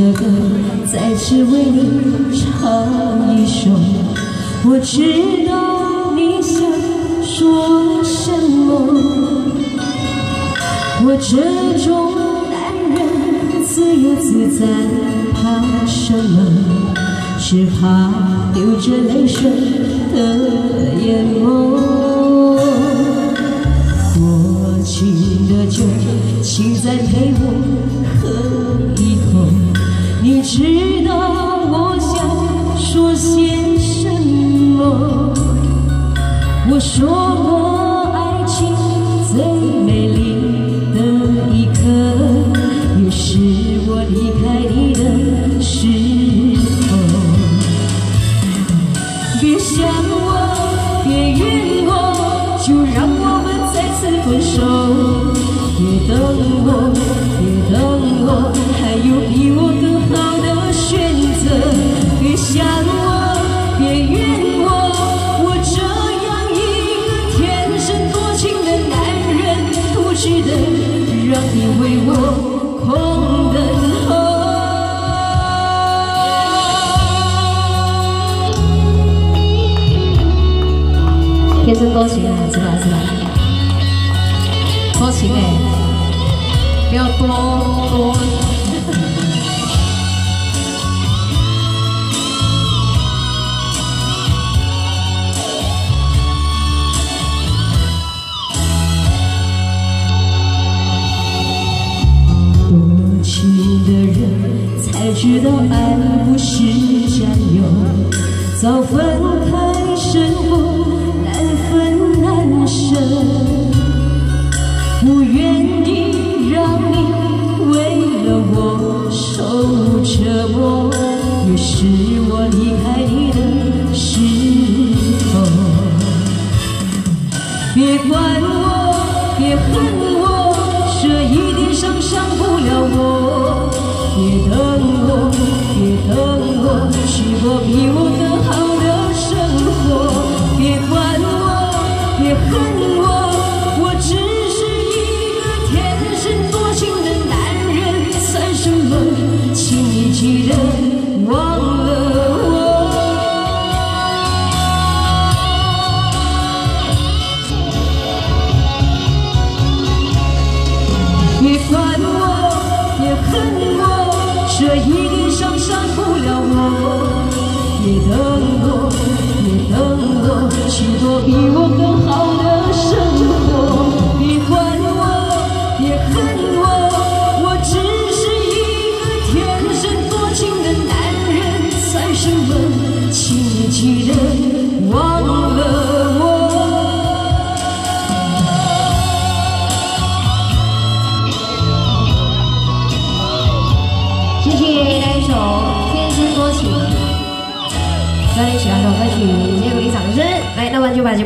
的歌，再次为你唱一首。我知道你想说什么，我这种男人自由自在，怕什么？只怕流着泪水的眼眸。过期的酒，请再陪我喝一口。你知道我想说些什么？我说过爱情最美丽的一刻，也是我离开你的时候。别想我，别怨我，就让我们再次分手。别等我，别等我，还有比我更好的选择。别想我，别怨我，我这样一个天生多情的男人，不值得让你为我空等候。天生多情啊，是吧？是吧？多情哎，不要多。多情的人才知道爱不是占有，早分开生活难分难舍，不愿意让你为了我受折磨，也是我离开你的时候。别管我，别恨我，这一点伤不了我。别等我，别等我，去过比我更好的生活。别管我，别恨我，我只是一个天生多情的男人，算什么？请你记得忘了我。别管我，别恨我，这一点伤不了我。别等我，别等我，去过比我更好的生活。别管我，别恨我，我只是一个天生多情的男人，算什么？请你记得忘了我。谢谢那一首《天生多情》。让你喜欢这首歌曲，也鼓励掌声。来，那么就把节目。